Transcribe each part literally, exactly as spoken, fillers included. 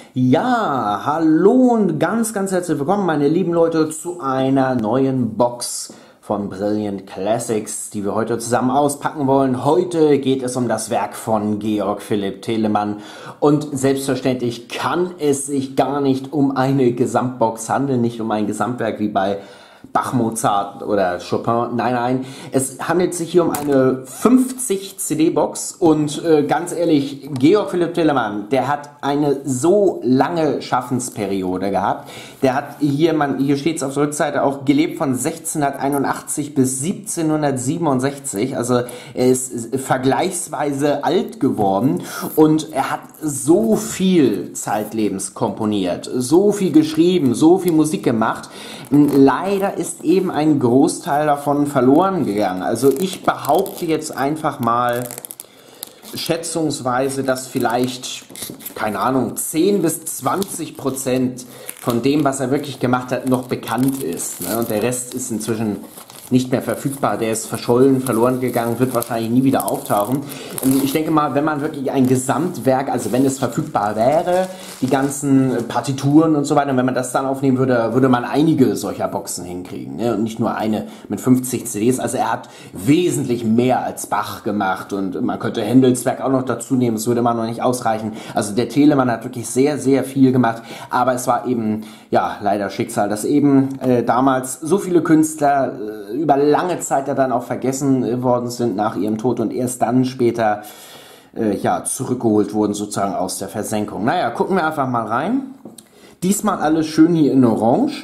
Ja, hallo und ganz, ganz herzlich willkommen, meine lieben Leute, zu einer neuen Box von Brilliant Classics, die wir heute zusammen auspacken wollen. Heute geht es um das Werk von Georg Philipp Telemann und selbstverständlich kann es sich gar nicht um eine Gesamtbox handeln, nicht um ein Gesamtwerk wie bei Bach, Mozart oder Chopin. Nein, nein, es handelt sich hier um eine fünfzig C D-Box und äh, ganz ehrlich, Georg Philipp Telemann, der hat eine so lange Schaffensperiode gehabt. Der hat hier, man, hier steht es auf der Rückseite auch, gelebt von sechzehnhunderteinundachtzig bis siebzehnhundertsiebenundsechzig. Also er ist vergleichsweise alt geworden und er hat so viel zeitlebens komponiert, so viel geschrieben, so viel Musik gemacht. Leider ist eben ein Großteil davon verloren gegangen. Also ich behaupte jetzt einfach mal schätzungsweise, dass vielleicht, keine Ahnung, zehn bis zwanzig Prozent von dem, was er wirklich gemacht hat, noch bekannt ist. Ne? Und der Rest ist inzwischen nicht mehr verfügbar, der ist verschollen, verloren gegangen, wird wahrscheinlich nie wieder auftauchen. Ich denke mal, wenn man wirklich ein Gesamtwerk, also wenn es verfügbar wäre, die ganzen Partituren und so weiter, wenn man das dann aufnehmen würde, würde man einige solcher Boxen hinkriegen, ne? Und nicht nur eine mit fünfzig C Ds. Also er hat wesentlich mehr als Bach gemacht und man könnte Händels Werk auch noch dazu nehmen, es würde immer noch nicht ausreichen. Also der Telemann hat wirklich sehr, sehr viel gemacht, aber es war eben, ja, leider Schicksal, dass eben äh, damals so viele Künstler äh, über lange Zeit ja dann auch vergessen worden sind nach ihrem Tod und erst dann später äh, ja, zurückgeholt wurden sozusagen aus der Versenkung. Naja, gucken wir einfach mal rein. Diesmal alles schön hier in Orange.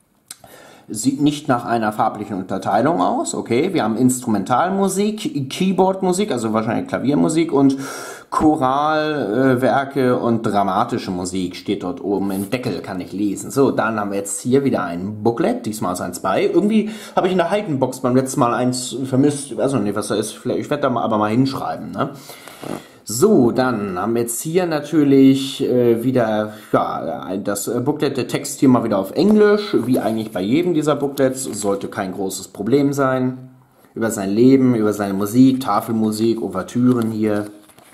Sieht nicht nach einer farblichen Unterteilung aus. Okay, wir haben Instrumentalmusik, Keyboardmusik, also wahrscheinlich Klaviermusik und Choralwerke äh, und dramatische Musik steht dort oben im Deckel, kann ich lesen. So, dann haben wir jetzt hier wieder ein Booklet, diesmal ist eins bei. Irgendwie habe ich in der Heidenbox beim letzten Mal eins vermisst. Also nee, was da ist, vielleicht, ich werde da mal, aber mal hinschreiben. Ne? So, dann haben wir jetzt hier natürlich äh, wieder ja, das Booklet, der Text hier mal wieder auf Englisch, wie eigentlich bei jedem dieser Booklets, sollte kein großes Problem sein. Über sein Leben, über seine Musik, Tafelmusik, Ouvertüren hier.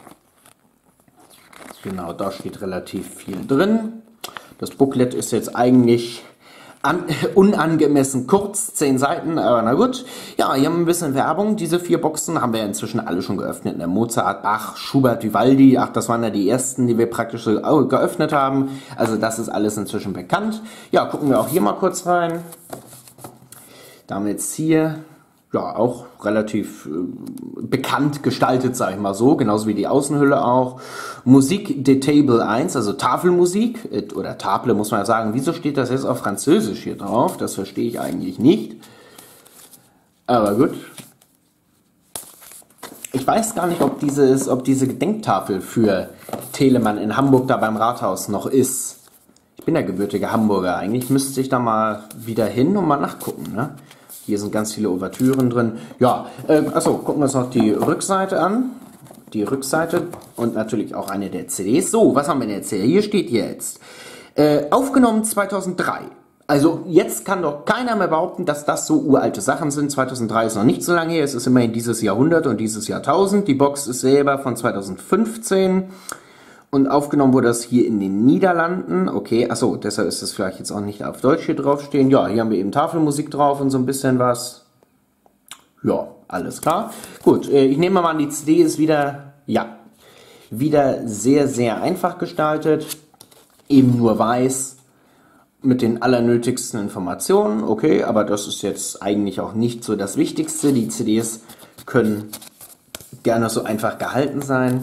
Genau, da steht relativ viel drin. Das Booklet ist jetzt eigentlich an, unangemessen kurz, zehn Seiten, aber na gut. Ja, hier haben wir ein bisschen Werbung. Diese vier Boxen haben wir inzwischen alle schon geöffnet. Ne? Mozart, Bach, Schubert, Vivaldi, ach, das waren ja die ersten, die wir praktisch so geöffnet haben. Also das ist alles inzwischen bekannt. Ja, gucken wir auch hier mal kurz rein. Da haben wir jetzt hier ja auch relativ äh, bekannt gestaltet, sag ich mal so, genauso wie die Außenhülle auch. Musik de Table eins, also Tafelmusik, äh, oder Table muss man ja sagen. Wieso steht das jetzt auf Französisch hier drauf? Das verstehe ich eigentlich nicht. Aber gut. Ich weiß gar nicht, ob, dieses, ob diese Gedenktafel für Telemann in Hamburg da beim Rathaus noch ist. Ich bin der gebürtige Hamburger. Eigentlich müsste ich da mal wieder hin und mal nachgucken, ne? Hier sind ganz viele Ouvertüren drin. Ja, äh, achso, gucken wir uns noch die Rückseite an. Die Rückseite und natürlich auch eine der C Ds. So, was haben wir denn jetzt hier? Hier steht jetzt, äh, aufgenommen zweitausenddrei. Also jetzt kann doch keiner mehr behaupten, dass das so uralte Sachen sind. zweitausenddrei ist noch nicht so lange her. Es ist immerhin dieses Jahrhundert und dieses Jahrtausend. Die Box ist selber von zweitausendfünfzehn. Und aufgenommen wurde das hier in den Niederlanden. Okay, achso, deshalb ist das vielleicht jetzt auch nicht auf Deutsch hier draufstehen. Ja, hier haben wir eben Tafelmusik drauf und so ein bisschen was. Ja, alles klar. Gut, ich nehme mal an, die C D ist wieder, ja, wieder sehr, sehr einfach gestaltet. Eben nur weiß, mit den allernötigsten Informationen. Okay, aber das ist jetzt eigentlich auch nicht so das Wichtigste. Die C Ds können gerne so einfach gehalten sein.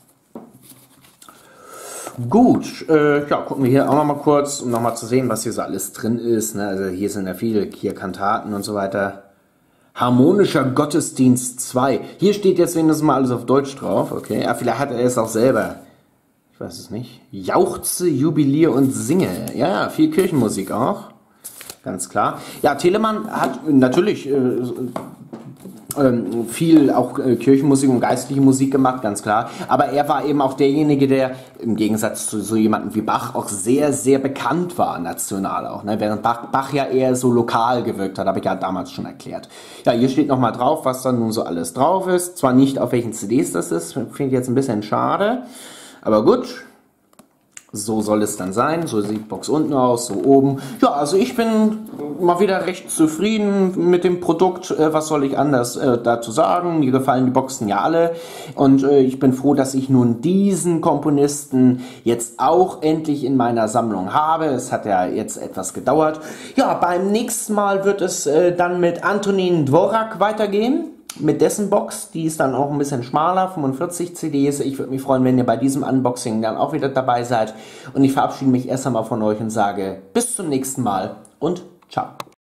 Gut, äh, ja, gucken wir hier auch noch mal kurz, um noch mal zu sehen, was hier so alles drin ist. Ne? Also hier sind ja viele, hier Kantaten und so weiter. Harmonischer Gottesdienst zwei. Hier steht jetzt wenigstens mal alles auf Deutsch drauf. Okay, ja, vielleicht hat er es auch selber. Ich weiß es nicht. Jauchze, jubilier und singe. Ja, ja, viel Kirchenmusik auch. Ganz klar. Ja, Telemann hat natürlich äh, ähm, viel auch äh, Kirchenmusik und geistliche Musik gemacht, ganz klar. Aber er war eben auch derjenige, der im Gegensatz zu so jemandem wie Bach auch sehr, sehr bekannt war, national auch. Ne? Während Bach, Bach ja eher so lokal gewirkt hat, habe ich ja damals schon erklärt. Ja, hier steht nochmal drauf, was da nun so alles drauf ist. Zwar nicht auf welchen C Ds das ist, finde ich jetzt ein bisschen schade, aber gut. So soll es dann sein. So sieht die Box unten aus, so oben. Ja, also ich bin mal wieder recht zufrieden mit dem Produkt. Äh, was soll ich anders äh, dazu sagen? Mir gefallen die Boxen ja alle. Und äh, ich bin froh, dass ich nun diesen Komponisten jetzt auch endlich in meiner Sammlung habe. Es hat ja jetzt etwas gedauert. Ja, beim nächsten Mal wird es äh, dann mit Antonin Dvorak weitergehen. Mit dessen Box, die ist dann auch ein bisschen schmaler, fünfundvierzig C Ds. Ich würde mich freuen, wenn ihr bei diesem Unboxing dann auch wieder dabei seid. Und ich verabschiede mich erst einmal von euch und sage bis zum nächsten Mal und ciao.